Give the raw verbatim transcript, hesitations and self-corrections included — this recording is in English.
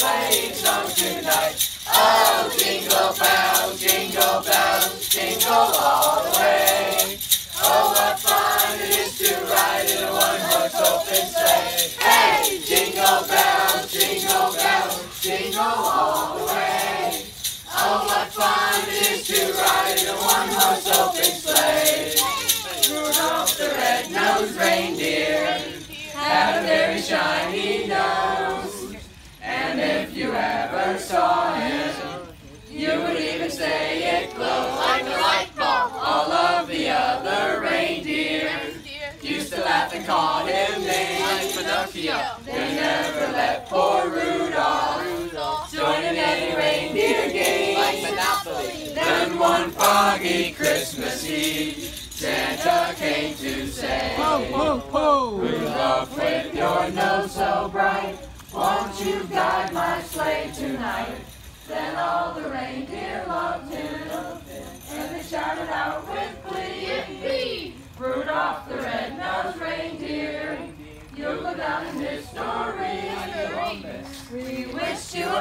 sleighing song tonight. Oh, jingle bells, jingle bells, jingle all the way. Oh, what fun it is to ride in a one-horse open sleigh. Hey, jingle bells, jingle bells, jingle all the way. Oh, what fun it is to ride in a one-horse open sleigh. Rudolph the red-nosed reindeer had a very shiny nose, and if you ever saw him, you would even say it glows like a light bulb. All of the other reindeer used to laugh and call him names like Pinocchio. They never let poor Rudolph join in any reindeer games like Monopoly. Then one foggy Christmas Eve, Santa came to say, ho, ho, ho. Rudolph, with your nose so bright, won't you guide my sleigh tonight? Then all the reindeer loved him, and they shouted out with glee, yippee! Rudolph the red-nosed reindeer, you'll go down in history. We wish you